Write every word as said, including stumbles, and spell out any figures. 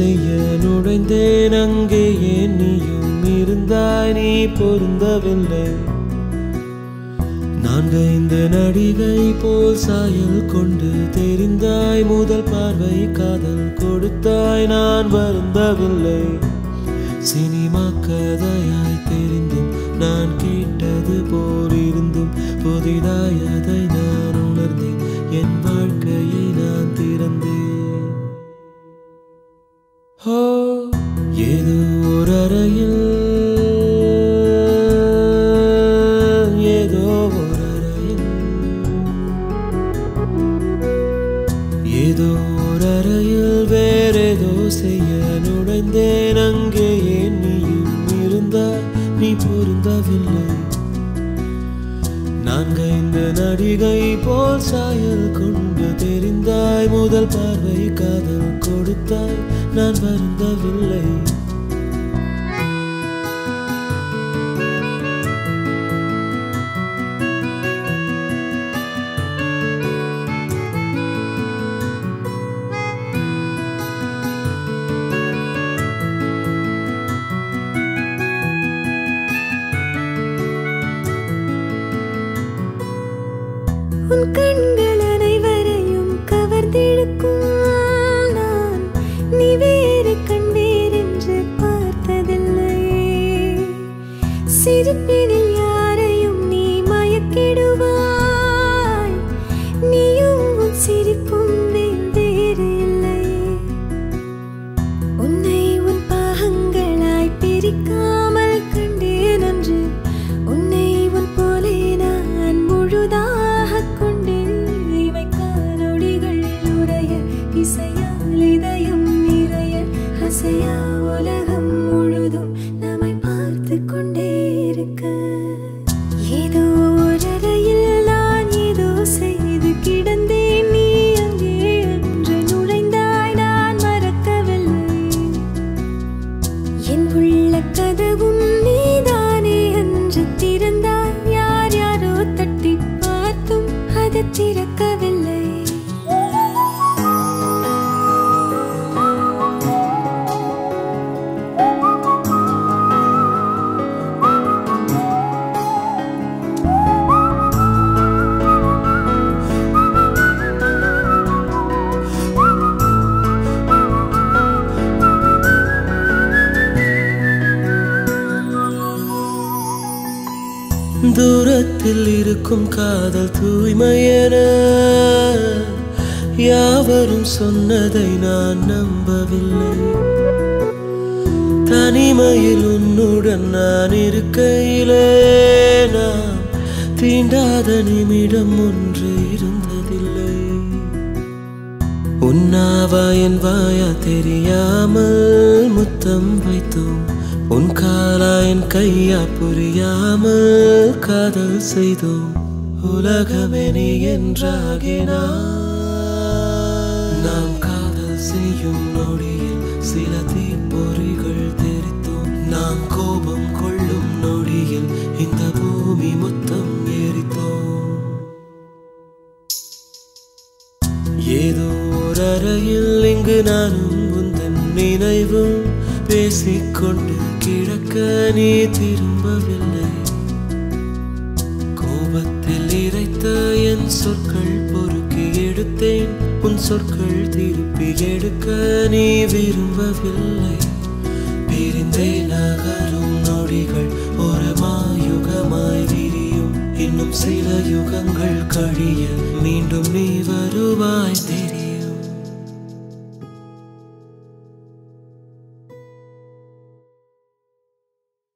செய்ய நுழைந்தேன் அங்கேயே நீயும் இருந்தாய் நீ பொருந்தவில்லை நான்கைந்து நடிகை போல் சாயல் கொண்டு தெரிந்தாய் முதல் பார்வை காதல் கொடுத்தாய் நான் வருந்தவில்லை சினிமா கதையாய் தெரிந்தும் நான் கேட்டது போல் இருந்தும் புதிதாய் அதை நான் உணர்ந்தேன் என் வாழ்க்கையை நான் திறந்தேன் ஓ ஏதோ ஒரு அறையில் ஏதோ ஒரு அறையில் ஏதோ ஒரு அறையில் வேறேதோ செய்ய நுழைந்தேன் அங்கேயே நீயும் இருந்தாய் நீ பொருந்தவில்லை நான்கைந்து நடிகை போல் சாயல் கொண்டு தெரிந்தாய் முதல் பார்வை காதல் கொடுத்தாய் நான் வருந்தவில்லை உன் கண்கள் அனைவரையும் கவர்ந்திழுக்கும் நான் நீ வேறு கண் வேறென்று பார்த்ததில்லை சிரிப்பினில் யாரையும் நீ மயக்கிடுவாய் நீயும் உன் சிரிப்பும் வேறு இல்லை உன்னை உன் பாகங்களாய் பிரிக்காமல் கண்டேன் அன்று உன்னை உன் போலே நான் முழுதாக இதயம் நிறைய அசையா உலகம் முழுதும் நம்மை பார்த்து கொண்டே இருக்க ஏதோ ஒரு அறையில் நான் ஏதோ செய்து கிடந்தேன் நீ அங்கே அன்று நுழைந்தாய் நான் மறக்கவில்லை என் உள்ள கதவும் நீதானே அன்று திறந்தாய் யார் யாரோ தட்டி பார்த்தும் அது திறக்கவில்லை தூரத்தில் இருக்கும் காதல் தூய்மையென யாவரும் சொன்னதை நான் நம்பவில்லை தனிமையில் உன்னுடன் நான் இருக்கையிலே நான் தீண்டாத நிமிடம் ஒன்று இருந்ததில்லை உன்னாவா என் வாயா தெரியாமல் முத்தம் வைத்தோம் உன் காலா என் கையா புரியாமல் காதல் செய்தோம் உலகமே நீ என்றாகினாய் நாம் காதல் செய்யும் நொடியில் சில தீப்பொறிகள் தெரித்தோம் நாம் கோபம் கொள்ளும் நொடியில் இந்த பூமி மொத்தம் எரித்தோம் ஏதோ ஒரு அறையில் இங்கு நானும் உந்தன் நினைவும் பேசிக்கொண்டு கிடக்க நீ திரும்பவில்லை கோபத்தில் இறைத்த என் சொற்கள் பொறுக்கி எடுத்தேன் உன் சொற்கள் திருப்பி எடுக்க நீ விரும்பவில்லை பிரிந்தே நகரும் நொடிகள் ஒரு மாயுகமாய் விரியும் இன்னும் சில யுகங்கள் கழிய மீண்டும் நீ வருவாய் தெரியும்